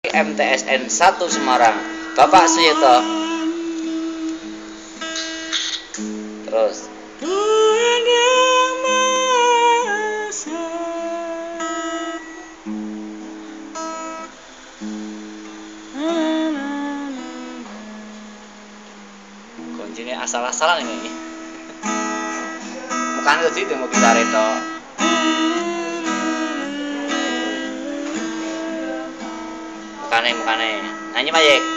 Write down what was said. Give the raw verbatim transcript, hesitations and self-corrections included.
M T S N satu Semarang, Bapak Suyeto. Terus kuncinya asal-asalan ini. Bukan ke situ mau gitar itu. Mukane mukane. Nyanyi Pak Yek.